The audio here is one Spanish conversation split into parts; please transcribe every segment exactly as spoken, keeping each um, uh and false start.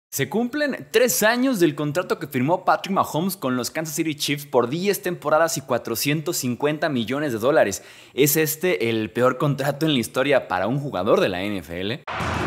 Se cumplen tres años del contrato que firmó Patrick Mahomes con los Kansas City Chiefs por diez temporadas y cuatrocientos cincuenta millones de dólares. ¿Es este el peor contrato en la historia para un jugador de la N F L?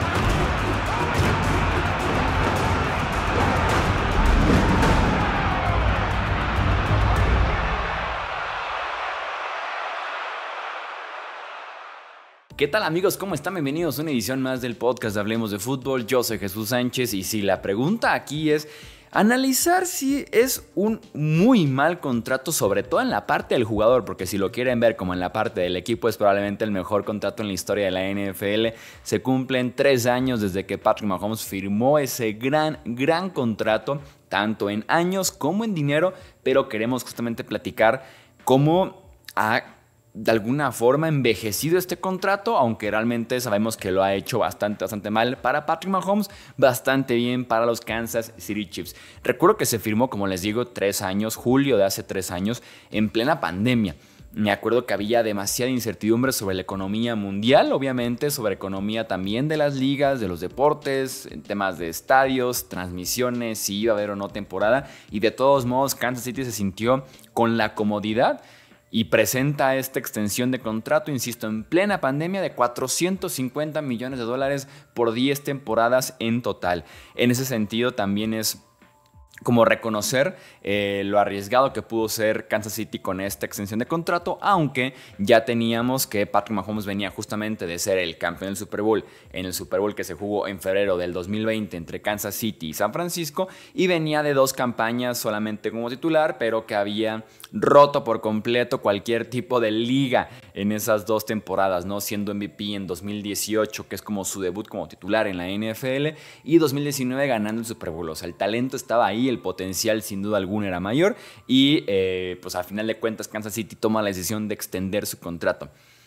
¿Qué tal amigos? ¿Cómo están? Bienvenidos a una edición más del podcast de Hablemos de Fútbol. Yo soy Jesús Sánchez y si la pregunta aquí es analizar si es un muy mal contrato, sobre todo en la parte del jugador, porque si lo quieren ver como en la parte del equipo es probablemente el mejor contrato en la historia de la N F L. Se cumplen tres años desde que Patrick Mahomes firmó ese gran, gran contrato, tanto en años como en dinero, pero queremos justamente platicar cómo ha de alguna forma envejecido este contrato, aunque realmente sabemos que lo ha hecho bastante, bastante mal para Patrick Mahomes, bastante bien para los Kansas City Chiefs. Recuerdo que se firmó, como les digo, tres años, julio de hace tres años, en plena pandemia. Me acuerdo que había demasiada incertidumbre sobre la economía mundial, obviamente, sobre economía también de las ligas, de los deportes, en temas de estadios, transmisiones, si iba a haber o no temporada, y de todos modos Kansas City se sintió con la comodidad y presenta esta extensión de contrato, insisto, en plena pandemia de cuatrocientos cincuenta millones de dólares por diez temporadas en total. En ese sentido también es como reconocer eh, lo arriesgado que pudo ser Kansas City con esta extensión de contrato, aunque ya teníamos que Patrick Mahomes venía justamente de ser el campeón del Super Bowl en el Super Bowl que se jugó en febrero del dos mil veinte entre Kansas City y San Francisco, y venía de dos campañas solamente como titular, pero que había roto por completo cualquier tipo de liga en esas dos temporadas, ¿no? Siendo M V P en dos mil dieciocho, que es como su debut como titular en la N F L, y dos mil diecinueve ganando el Super Bowl. O sea, el talento estaba ahí, el potencial sin duda alguna era mayor, y eh, pues a final de cuentas Kansas City toma la decisión de extender su contrato.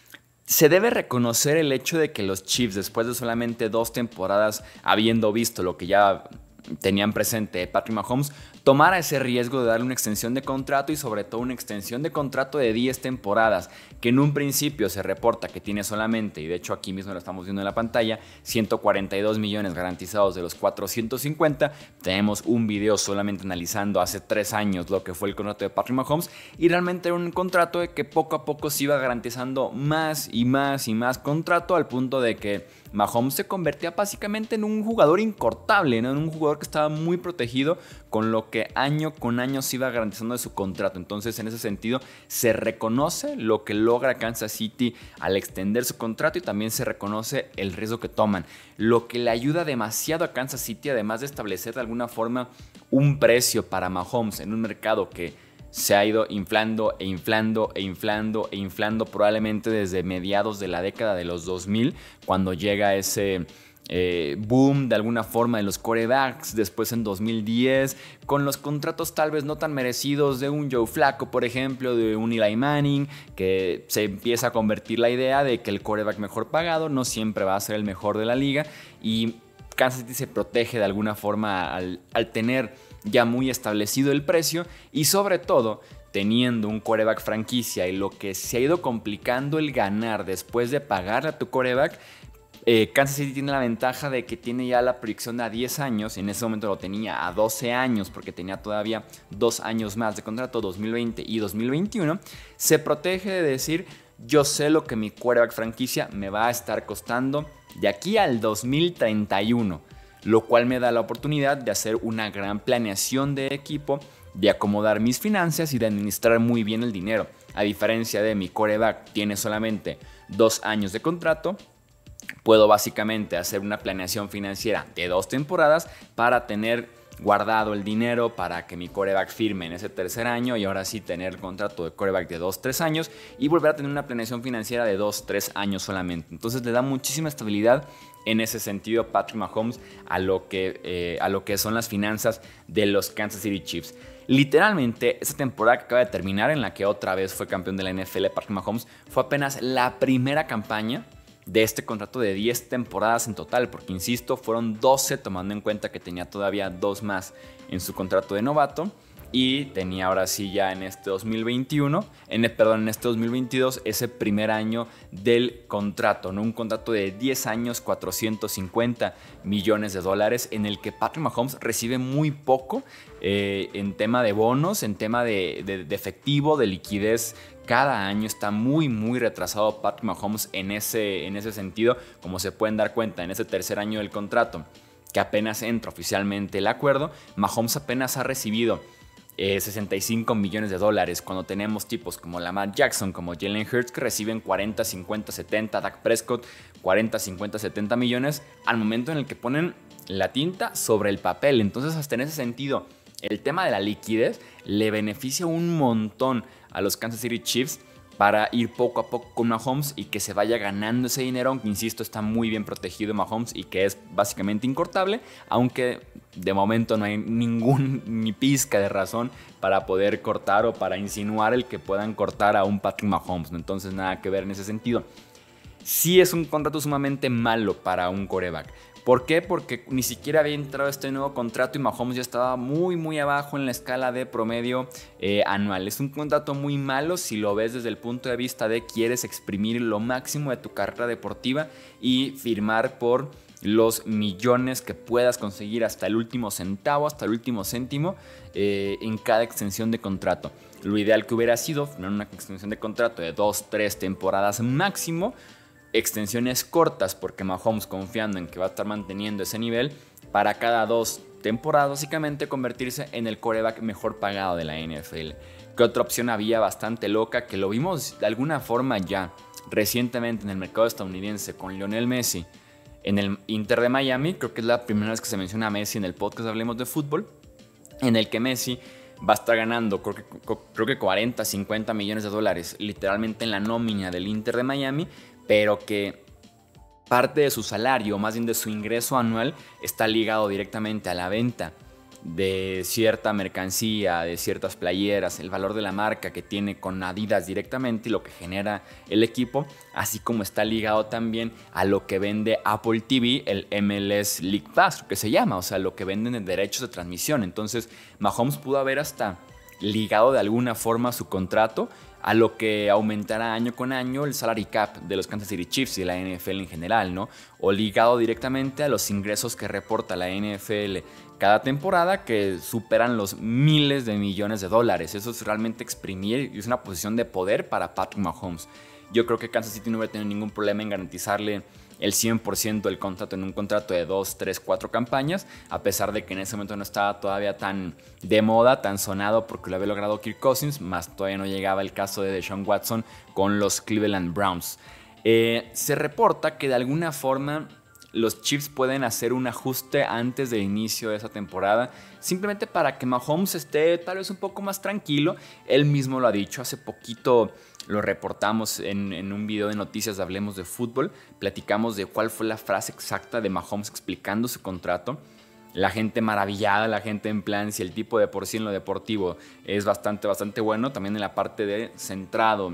Se debe reconocer el hecho de que los Chiefs, después de solamente dos temporadas, habiendo visto lo que ya tenían presente Patrick Mahomes, tomara ese riesgo de darle una extensión de contrato, y sobre todo una extensión de contrato de diez temporadas, que en un principio se reporta que tiene solamente, y de hecho aquí mismo lo estamos viendo en la pantalla, ciento cuarenta y dos millones garantizados de los cuatrocientos cincuenta. Tenemos un video solamente analizando hace tres años lo que fue el contrato de Patrick Mahomes, y realmente era un contrato de que poco a poco se iba garantizando más y más y más contrato, al punto de que Mahomes se convertía básicamente en un jugador incortable, ¿no? En un jugador que estaba muy protegido, con lo que año con año se iba garantizando de su contrato. Entonces, en ese sentido, se reconoce lo que logra Kansas City al extender su contrato, y también se reconoce el riesgo que toman. Lo que le ayuda demasiado a Kansas City, además de establecer de alguna forma un precio para Mahomes en un mercado que se ha ido inflando e inflando e inflando e inflando probablemente desde mediados de la década de los dos mil, cuando llega ese eh, boom de alguna forma de los quarterbacks, después en dos mil diez, con los contratos tal vez no tan merecidos de un Joe Flacco, por ejemplo, de un Eli Manning, que se empieza a convertir la idea de que el quarterback mejor pagado no siempre va a ser el mejor de la liga, y Kansas City se protege de alguna forma al, al tener ya muy establecido el precio, y sobre todo teniendo un quarterback franquicia, y lo que se ha ido complicando el ganar después de pagarle a tu quarterback. eh, Kansas City tiene la ventaja de que tiene ya la proyección a diez años, en ese momento lo tenía a doce años porque tenía todavía dos años más de contrato, dos mil veinte y dos mil veintiuno. Se protege de decir: yo sé lo que mi quarterback franquicia me va a estar costando de aquí al dos mil treinta y uno, lo cual me da la oportunidad de hacer una gran planeación de equipo, de acomodar mis finanzas y de administrar muy bien el dinero. A diferencia de mi quarterback tiene solamente dos años de contrato, puedo básicamente hacer una planeación financiera de dos temporadas para tener guardado el dinero para que mi quarterback firme en ese tercer año, y ahora sí tener el contrato de quarterback de dos, tres años, y volver a tener una planeación financiera de dos, tres años solamente. Entonces le da muchísima estabilidad en ese sentido Patrick Mahomes a lo que, eh, a lo que son las finanzas de los Kansas City Chiefs. Literalmente, esta temporada que acaba de terminar, en la que otra vez fue campeón de la N F L Patrick Mahomes, fue apenas la primera campaña de este contrato de diez temporadas en total, porque insisto, fueron doce, tomando en cuenta que tenía todavía dos más en su contrato de novato. y tenía ahora sí ya en este dos mil veintiuno, en, perdón, en este dos mil veintidós, ese primer año del contrato, ¿no? Un contrato de diez años, cuatrocientos cincuenta millones de dólares, en el que Patrick Mahomes recibe muy poco eh, en tema de bonos, en tema de, de, de efectivo, de liquidez. Cada año está muy, muy retrasado Patrick Mahomes en ese, en ese sentido, como se pueden dar cuenta en ese tercer año del contrato, que apenas entra oficialmente el acuerdo. Mahomes apenas ha recibido Eh, sesenta y cinco millones de dólares, cuando tenemos tipos como Lamar Jackson, como Jalen Hurts, que reciben cuarenta, cincuenta, setenta, Dak Prescott cuarenta, cincuenta, setenta millones al momento en el que ponen la tinta sobre el papel. Entonces, hasta en ese sentido, el tema de la liquidez le beneficia un montón a los Kansas City Chiefs para ir poco a poco con Mahomes y que se vaya ganando ese dinero, aunque insisto, está muy bien protegido Mahomes y que es básicamente incortable, aunque de momento no hay ningún ni pizca de razón para poder cortar o para insinuar el que puedan cortar a un Patrick Mahomes, ¿no? Entonces nada que ver en ese sentido. Sí es un contrato sumamente malo para un quarterback. ¿Por qué? Porque ni siquiera había entrado este nuevo contrato y Mahomes ya estaba muy muy abajo en la escala de promedio eh, anual. Es un contrato muy malo si lo ves desde el punto de vista de quieres exprimir lo máximo de tu carrera deportiva y firmar por los millones que puedas conseguir hasta el último centavo, hasta el último céntimo eh, en cada extensión de contrato. Lo ideal que hubiera sido firmar una extensión de contrato de dos, tres temporadas máximo, extensiones cortas, porque Mahomes, confiando en que va a estar manteniendo ese nivel, para cada dos temporadas básicamente convertirse en el quarterback mejor pagado de la N F L. ¿Qué otra opción había bastante loca? Que lo vimos de alguna forma ya recientemente en el mercado estadounidense con Lionel Messi en el Inter de Miami. Creo que es la primera vez que se menciona a Messi en el podcast Hablemos de Fútbol, en el que Messi va a estar ganando creo que, creo que cuarenta, cincuenta millones de dólares literalmente en la nómina del Inter de Miami, pero que parte de su salario, más bien de su ingreso anual, está ligado directamente a la venta de cierta mercancía, de ciertas playeras, el valor de la marca que tiene con Adidas directamente y lo que genera el equipo, así como está ligado también a lo que vende Apple T V, el M L S League Pass, que se llama, o sea, lo que venden en derechos de transmisión. Entonces, Mahomes pudo haber hasta ligado de alguna forma su contrato a lo que aumentará año con año el salary cap de los Kansas City Chiefs y de la N F L en general, ¿no? O ligado directamente a los ingresos que reporta la N F L cada temporada, que superan los miles de millones de dólares. Eso es realmente exprimir y es una posición de poder para Patrick Mahomes. Yo creo que Kansas City no va a tener ningún problema en garantizarle el cien por ciento del contrato en un contrato de dos, tres, cuatro campañas, a pesar de que en ese momento no estaba todavía tan de moda, tan sonado, porque lo había logrado Kirk Cousins, más todavía no llegaba el caso de Deshaun Watson con los Cleveland Browns. Eh, se reporta que de alguna forma los Chiefs pueden hacer un ajuste antes del inicio de esa temporada, simplemente para que Mahomes esté tal vez un poco más tranquilo. Él mismo lo ha dicho, hace poquito lo reportamos en, en un video de noticias de Hablemos de Fútbol, platicamos de cuál fue la frase exacta de Mahomes explicando su contrato. La gente maravillada, la gente en plan, si el tipo de por sí en lo deportivo es bastante, bastante bueno, también en la parte de centrado,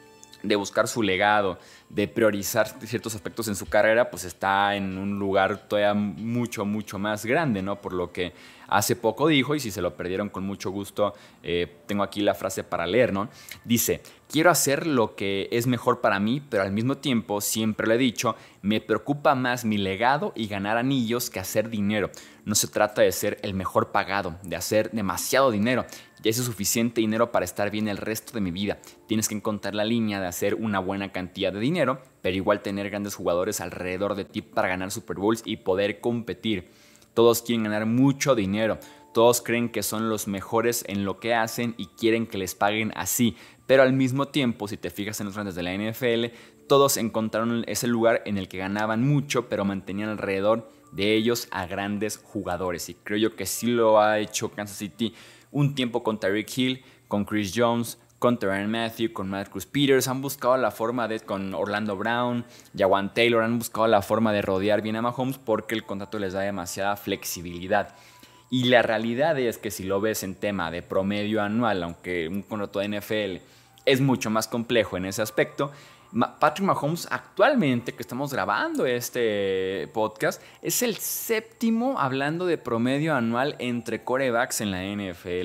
de buscar su legado, de priorizar ciertos aspectos en su carrera, pues está en un lugar todavía mucho, mucho más grande, ¿no? Por lo que hace poco dijo, y si se lo perdieron con mucho gusto, eh, tengo aquí la frase para leer, ¿no? Dice: quiero hacer lo que es mejor para mí, pero al mismo tiempo, siempre lo he dicho, me preocupa más mi legado y ganar anillos que hacer dinero. No se trata de ser el mejor pagado, de hacer demasiado dinero. Ya hice suficiente dinero para estar bien el resto de mi vida. Tienes que encontrar la línea de hacer una buena cantidad de dinero, pero igual tener grandes jugadores alrededor de ti para ganar Super Bowls y poder competir. Todos quieren ganar mucho dinero. Todos creen que son los mejores en lo que hacen y quieren que les paguen así. Pero al mismo tiempo, si te fijas en los grandes de la N F L, todos encontraron ese lugar en el que ganaban mucho, pero mantenían alrededor de ellos a grandes jugadores. Y creo yo que sí lo ha hecho Kansas City un tiempo con Tyreek Hill, con Chris Jones, con Tyrann Mathieu, con Marcus Peters. Han buscado la forma de, con Orlando Brown, Jawan Taylor, han buscado la forma de rodear bien a Mahomes porque el contrato les da demasiada flexibilidad. Y la realidad es que si lo ves en tema de promedio anual, aunque un contrato de N F L es mucho más complejo en ese aspecto, Patrick Mahomes actualmente, que estamos grabando este podcast, es el séptimo hablando de promedio anual entre quarterbacks en la N F L.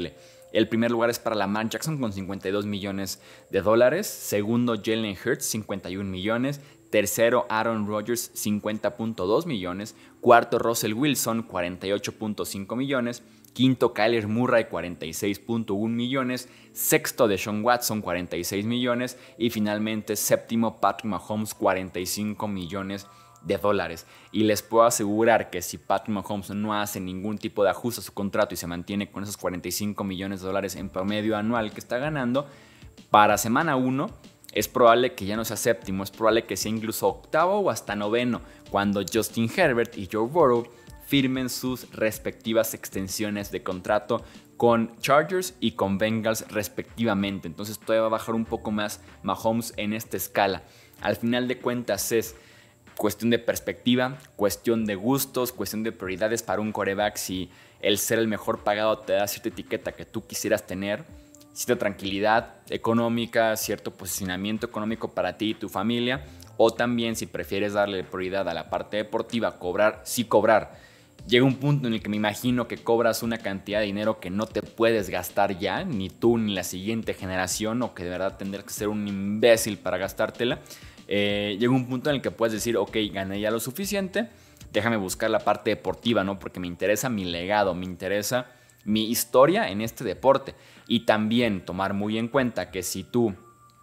El primer lugar es para Lamar Jackson con cincuenta y dos millones de dólares. Segundo, Jalen Hurts, cincuenta y un millones. Tercero, Aaron Rodgers, cincuenta punto dos millones. Cuarto, Russell Wilson, cuarenta y ocho punto cinco millones. Quinto, Kyler Murray, cuarenta y seis punto uno millones. Sexto, Deshaun Watson, cuarenta y seis millones. Y finalmente, séptimo, Patrick Mahomes, cuarenta y cinco millones de dólares. Y les puedo asegurar que si Patrick Mahomes no hace ningún tipo de ajuste a su contrato y se mantiene con esos cuarenta y cinco millones de dólares en promedio anual que está ganando, para semana uno es probable que ya no sea séptimo, es probable que sea incluso octavo o hasta noveno, cuando Justin Herbert y Joe Burrow firmen sus respectivas extensiones de contrato con Chargers y con Bengals respectivamente. Entonces todavía va a bajar un poco más Mahomes en esta escala. Al final de cuentas es cuestión de perspectiva, cuestión de gustos, cuestión de prioridades para un quarterback. Si el ser el mejor pagado te da cierta etiqueta que tú quisieras tener, cierta tranquilidad económica, cierto posicionamiento económico para ti y tu familia, o también si prefieres darle prioridad a la parte deportiva, cobrar, sí cobrar. Llega un punto en el que me imagino que cobras una cantidad de dinero que no te puedes gastar ya, ni tú ni la siguiente generación, o que de verdad tendrás que ser un imbécil para gastártela. Eh, llega un punto en el que puedes decir, ok, gané ya lo suficiente, déjame buscar la parte deportiva, ¿no? Porque me interesa mi legado, me interesa mi historia en este deporte. Y también tomar muy en cuenta que si tú,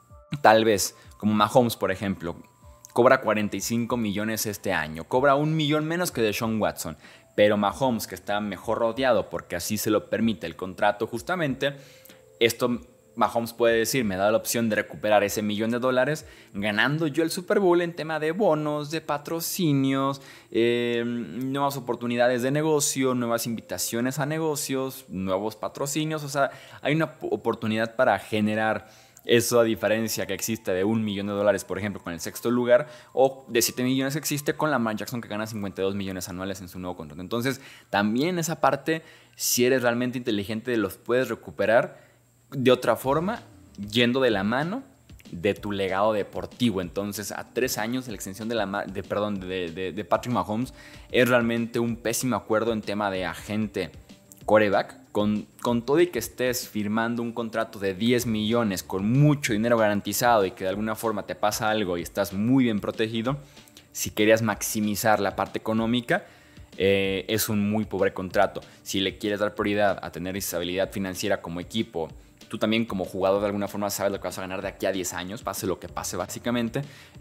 tal vez, como Mahomes, por ejemplo, cobra cuarenta y cinco millones este año, cobra un millón menos que Deshaun Watson, pero Mahomes, que está mejor rodeado porque así se lo permite el contrato justamente, esto Mahomes puede decir, me da la opción de recuperar ese millón de dólares ganando yo el Super Bowl en tema de bonos, de patrocinios, eh, nuevas oportunidades de negocio, nuevas invitaciones a negocios, nuevos patrocinios. O sea, hay una oportunidad para generar esa diferencia que existe de un millón de dólares, por ejemplo, con el sexto lugar, o de siete millones que existe con Lamar Jackson, que gana cincuenta y dos millones anuales en su nuevo contrato. Entonces, también esa parte, si eres realmente inteligente, los puedes recuperar de otra forma, yendo de la mano de tu legado deportivo. Entonces, a tres años de la extensión de, la, de, perdón, de, de, de Patrick Mahomes es realmente un pésimo acuerdo en tema de agente quarterback. Con, con todo y que estés firmando un contrato de diez millones con mucho dinero garantizado y que de alguna forma te pasa algo y estás muy bien protegido, si querías maximizar la parte económica, eh, es un muy pobre contrato. Si le quieres dar prioridad a tener estabilidad financiera como equipo, tú también como jugador de alguna forma sabes lo que vas a ganar de aquí a diez años, pase lo que pase básicamente.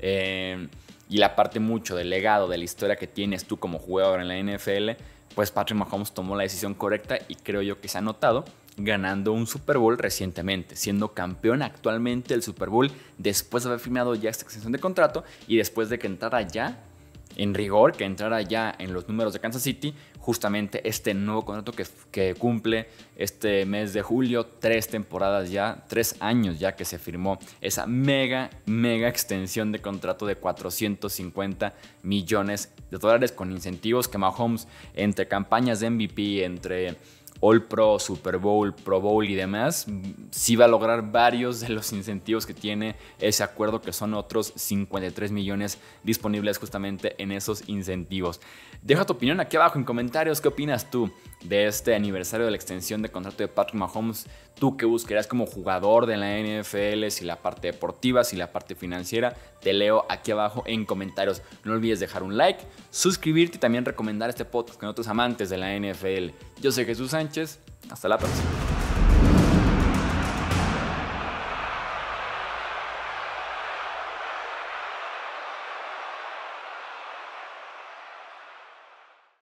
Eh, y la parte mucho del legado, de la historia que tienes tú como jugador en la N F L, pues Patrick Mahomes tomó la decisión correcta y creo yo que se ha notado ganando un Super Bowl recientemente, siendo campeón actualmente del Super Bowl después de haber firmado ya esta extensión de contrato y después de que entrara ya en rigor, que entrara ya en los números de Kansas City, justamente este nuevo contrato que, que cumple este mes de julio, tres temporadas ya, tres años ya que se firmó esa mega, mega extensión de contrato de cuatrocientos cincuenta millones de dólares con incentivos que Mahomes, entre campañas de M V P, entre All Pro, Super Bowl, Pro Bowl y demás, sí va a lograr varios de los incentivos que tiene ese acuerdo, que son otros cincuenta y tres millones disponibles justamente en esos incentivos. Deja tu opinión aquí abajo en comentarios. ¿Qué opinas tú de este aniversario de la extensión de contrato de Patrick Mahomes? ¿Tú qué buscarías como jugador de la N F L? Si la parte deportiva, si la parte financiera. Te leo aquí abajo en comentarios. No olvides dejar un like, suscribirte y también recomendar este podcast con otros amantes de la N F L. Yo soy Jesús Sánchez. Hasta la próxima.